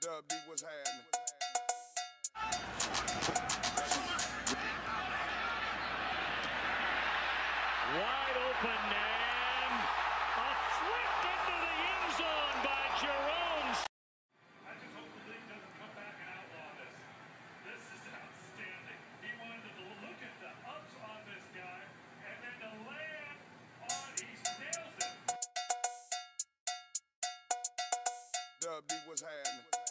Dub D, what's happening? Wide open and a flick into the end zone by Jerome. I just hope the league doesn't come back and outlaw this. This is outstanding. He wanted to look at the ups on this guy and then to land on, he nails it. Dub D, what's happening?